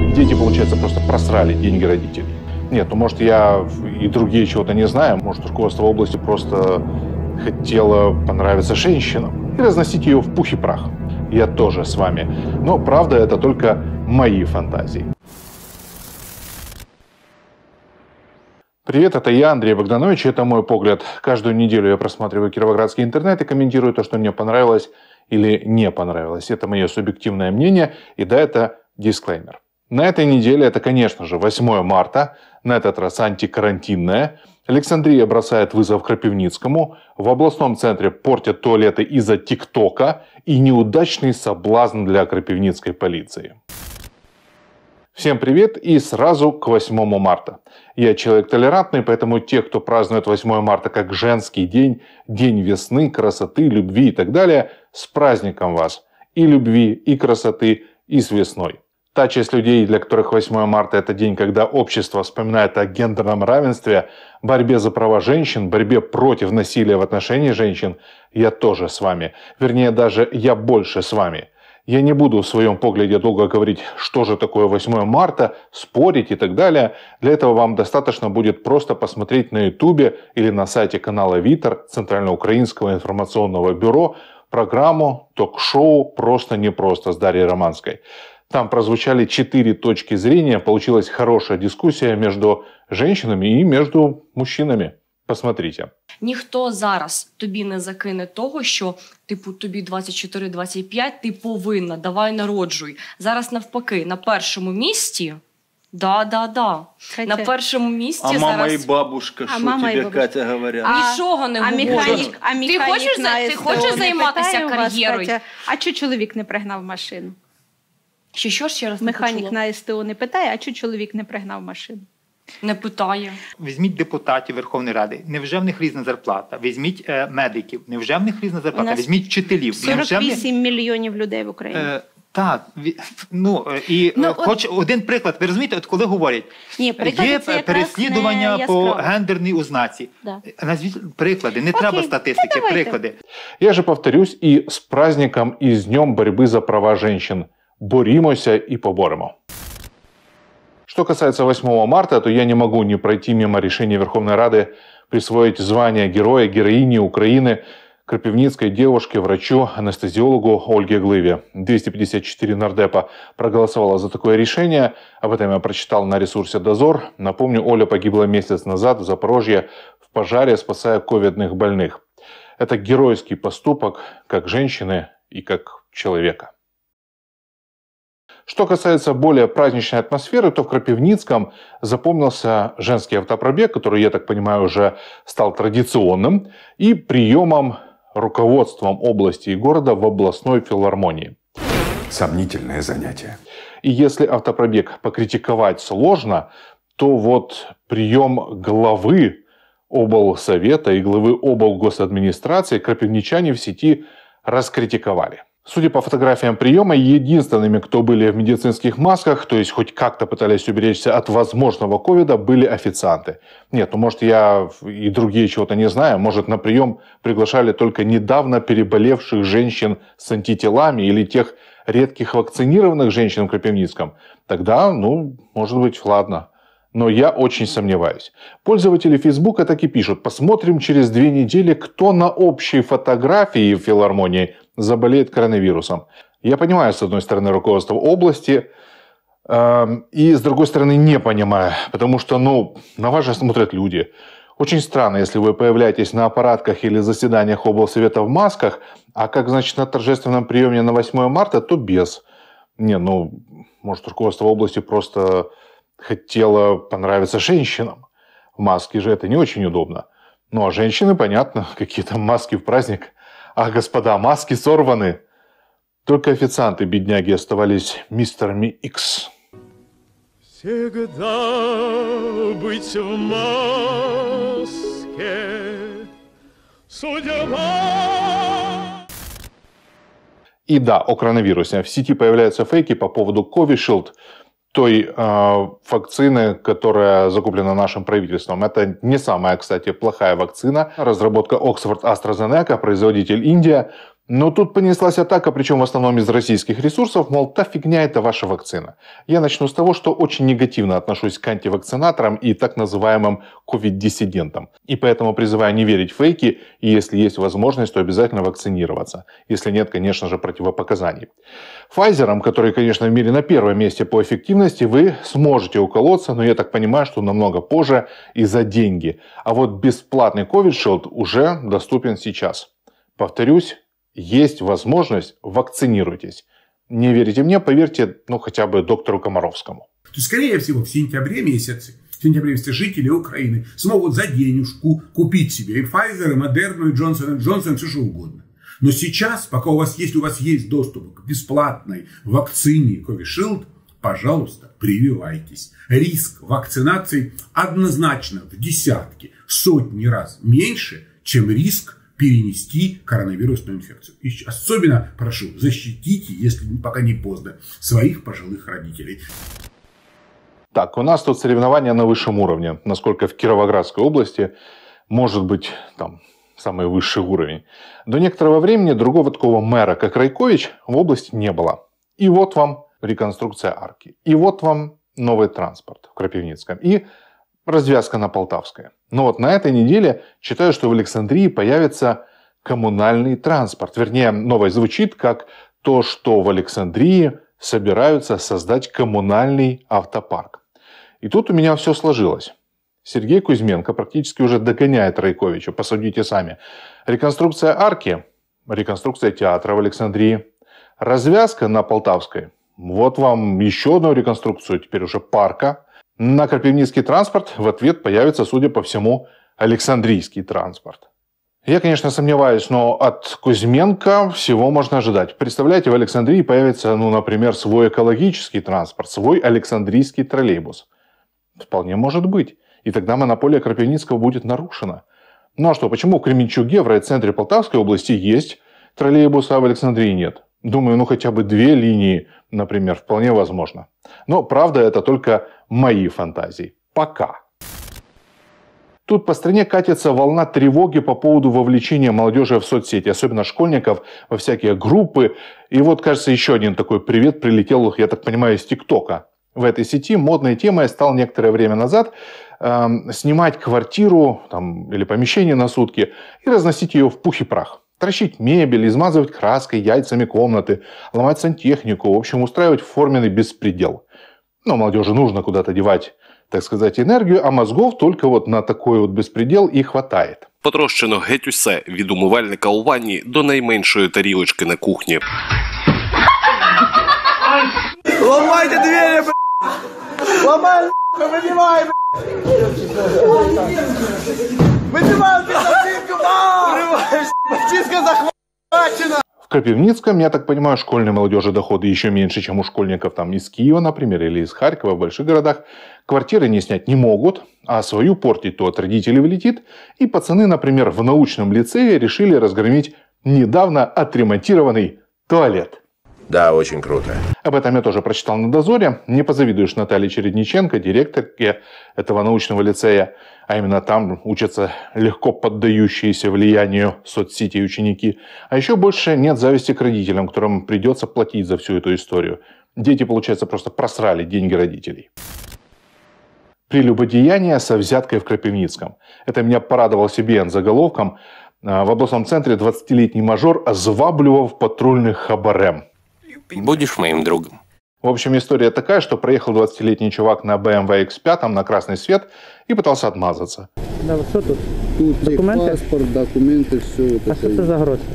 Дети, получается, просто просрали деньги родителей. Нет, ну может я и другие чего-то не знаю, может руководство области просто хотело понравиться женщинам и разносить ее в пух и прах. Я тоже с вами. Но правда, это только мои фантазии. Привет, это я, Андрей Богданович, и это мой погляд. Каждую неделю я просматриваю кировоградский интернет и комментирую то, что мне понравилось или не понравилось. Это мое субъективное мнение, и да, это дисклеймер. На этой неделе, это, конечно же, 8 марта, на этот раз антикарантинная. Александрия бросает вызов Крапивницкому, в областном центре портят туалеты из-за ТикТока и неудачный соблазн для крапивницкой полиции. Всем привет и сразу к 8 марта. Я человек толерантный, поэтому те, кто празднует 8 марта как женский день, день весны, красоты, любви и так далее, с праздником вас. И любви, и красоты, и с весной. Та часть людей, для которых 8 марта – это день, когда общество вспоминает о гендерном равенстве, борьбе за права женщин, борьбе против насилия в отношении женщин, я тоже с вами. Вернее, даже я больше с вами. Я не буду в своем погляде долго говорить, что же такое 8 марта, спорить и так далее. Для этого вам достаточно будет просто посмотреть на ютубе или на сайте канала Витер, Центральноукраинского информационного бюро, программу, ток-шоу «Просто непросто» с Дарьей Романской. Там прозвучали 4 точки зрения, получилась хорошая дискуссия между женщинами и между мужчинами. Посмотрите. Ніхто зараз тобі не закине того, що, типу, тобі 24-25, ти повинна, давай народжуй. Зараз навпаки, на першому місці, на першому місці а зараз... мама і бабушка, що тобі, Катя, говорять? Нічого не говорять. Ти хочеш займатися кар'єрою? А чого чоловік не пригнав машину? Що ще раз не почула? Механік на СТО не питає, а чого чоловік не пригнав машину? Не питає. Візьміть депутатів Верховної Ради. Невже в них різна зарплата? Візьміть медиків. Невже в них різна зарплата? Візьміть вчителів. 48 мільйонів людей в Україні. Так. Хоч один приклад. Ви розумієте, от коли говорять, є переслідування по гендерній ознаці. Да. Назвіть приклади. Не треба статистики, приклади. Я же повторюсь, и с праздником, и с Днем борьбы за права женщин. Боримося и поборемо. Что касается 8 марта, то я не могу не пройти мимо решения Верховной Рады присвоить звание героя, героини Украины крапивницкой девушке, врачу, анестезиологу Ольге Глыве. 254 нардепа проголосовало за такое решение. Об этом я прочитал на ресурсе «Дозор». Напомню, Оля погибла месяц назад в Запорожье в пожаре, спасая ковидных больных. Это геройский поступок как женщины и как человека. Что касается более праздничной атмосферы, то в Крапивницком запомнился женский автопробег, который, я так понимаю, уже стал традиционным, и приемом руководством области и города в областной филармонии. Сомнительное занятие. И если автопробег покритиковать сложно, то вот прием главы облсовета и главы облгосадминистрации крапивничане в сети раскритиковали. Судя по фотографиям приема, единственными, кто были в медицинских масках, то есть хоть как-то пытались уберечься от возможного ковида, были официанты. Нет, ну может я и другие чего-то не знаю, может на прием приглашали только недавно переболевших женщин с антителами или тех редких вакцинированных женщин в Крапивницком. Тогда, может быть, ладно. Но я очень сомневаюсь. Пользователи Фейсбука так и пишут: посмотрим через 2 недели, кто на общей фотографии в филармонии заболеет коронавирусом. Я понимаю, с одной стороны, руководство области, и с другой стороны, не понимаю, потому что, на вас же смотрят люди. Очень странно, если вы появляетесь на аппаратках или заседаниях облсовета в масках, а как, значит, на торжественном приеме на 8 марта, то без. Может, руководство области просто хотело понравиться женщинам. В маске же это не очень удобно. А женщины, понятно, какие-то маски в праздник. А, господа, маски сорваны. Только официанты, бедняги, оставались мистерами Икс. Всегда быть в маске, судьба. И да, о коронавирусе. В сети появляются фейки по поводу Covishield, той вакцины, которая закуплена нашим правительством. Это не самая, кстати, плохая вакцина. Разработка Oxford AstraZeneca, производитель Индия. Но тут понеслась атака, причем в основном из российских ресурсов, мол, та фигня это ваша вакцина. Я начну с того, что очень негативно отношусь к антивакцинаторам и так называемым ковид-диссидентам. И поэтому призываю не верить в фейки, и если есть возможность, то обязательно вакцинироваться. Если нет, конечно же, противопоказаний. Pfizer, который, конечно, в мире на первом месте по эффективности, вы сможете уколоться, но я так понимаю, что намного позже и за деньги. А вот бесплатный Covid Shield уже доступен сейчас. Повторюсь, есть возможность, вакцинируйтесь. Не верите мне, поверьте, хотя бы доктору Комаровскому. Скорее всего, в сентябре месяце жители Украины смогут за денежку купить себе и Pfizer, и Moderna, и Johnson & Johnson, все что угодно. Но сейчас, пока у вас есть доступ к бесплатной вакцине Covishield, пожалуйста, прививайтесь. Риск вакцинации однозначно в десятки, сотни раз меньше, чем риск перенести коронавирусную инфекцию. И особенно прошу, защитите, если пока не поздно, своих пожилых родителей. Так, у нас тут соревнования на высшем уровне. Насколько в Кировоградской области может быть там самый высший уровень. До некоторого времени другого такого мэра, как Райкович, в области не было. И вот вам реконструкция арки. И вот вам новый транспорт в Крапивницком. И развязка на Полтавской. Но вот на этой неделе читаю, что в Александрии появится коммунальный транспорт. Вернее, новость звучит как то, что в Александрии собираются создать коммунальный автопарк. И тут у меня все сложилось. Сергей Кузьменко практически уже догоняет Райковича, посудите сами. Реконструкция арки, реконструкция театра в Александрии, развязка на Полтавской. Вот вам еще одну реконструкцию, теперь уже парка. На Крапивницкий транспорт в ответ появится, судя по всему, Александрийский транспорт. Я, конечно, сомневаюсь, но от Кузьменко всего можно ожидать. Представляете, в Александрии появится, например, свой экологический транспорт, свой Александрийский троллейбус. Вполне может быть. И тогда монополия Крапивницкого будет нарушена. Ну а что, почему в Кременчуге, в райцентре Полтавской области, есть троллейбусы, а в Александрии нет? Думаю, хотя бы 2 линии, например, вполне возможно. Но, правда, это только мои фантазии. Пока. Тут по стране катится волна тревоги по поводу вовлечения молодежи в соцсети, особенно школьников, во всякие группы. И вот, кажется, еще один такой привет прилетел, я так понимаю, из ТикТока. В этой сети модной темой стал некоторое время назад снимать квартиру или помещение на сутки и разносить ее в пух и прах. Трощить мебель, измазывать краской, яйцами комнаты, ломать сантехнику, в общем, устраивать форменный беспредел. Но молодежи нужно куда-то девать, так сказать, энергию, а мозгов только на такой беспредел і хватает. Потрощено геть усе, від умивальника у ванні до найменшої тарілочки на кухні. Ломайте двері, б***! Ломай, вибивай, б***! Вибивай, б***! Вриваєш, чистка захвачена! В Крапивницком, я так понимаю, школьной молодежи доходы еще меньше, чем у школьников из Киева, например, или из Харькова, в больших городах. Квартиры они снять не могут, а свою портить то от родителей влетит. И пацаны, например, в научном лицее решили разгромить недавно отремонтированный туалет. Да, очень круто. Об этом я тоже прочитал на Дозоре. Не позавидуешь Наталье Чередниченко, директорке этого научного лицея. А именно там учатся легко поддающиеся влиянию соцсетей ученики. А еще больше нет зависти к родителям, которым придется платить за всю эту историю. Дети, получается, просто просрали деньги родителей. Прелюбодеяние со взяткой в Крапивницком. Это меня порадовал CBN заголовком. В областном центре 20-летний мажор зваблював патрульных хабарем. Будешь моим другом. В общем, история такая, что проехал 20-летний чувак на BMW X5 на красный свет и пытался отмазаться. Да, что тут? Тут документы? Паспорт, документы, все. А что это за гроши?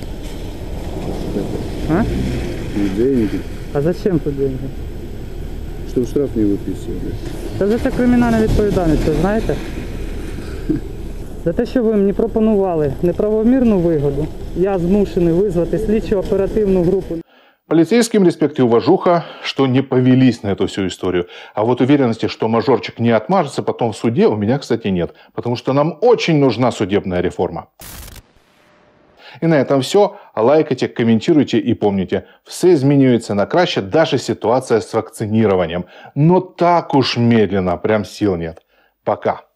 А? Деньги. А зачем тут деньги? Чтобы штраф не выписывали. Та за це кримінальна відповідальність, ви знаєте? За те, що ви мені пропонували неправомірну вигоду, я змушений визвати слідчо-оперативну групу. Полицейским респект и уважуха, что не повелись на эту всю историю. А вот уверенности, что мажорчик не отмажется потом в суде, у меня, кстати, нет. Потому что нам очень нужна судебная реформа. И на этом все. Лайкайте, комментируйте и помните, все изменяется на краще, даже ситуация с вакцинированием. Но так уж медленно, прям сил нет. Пока.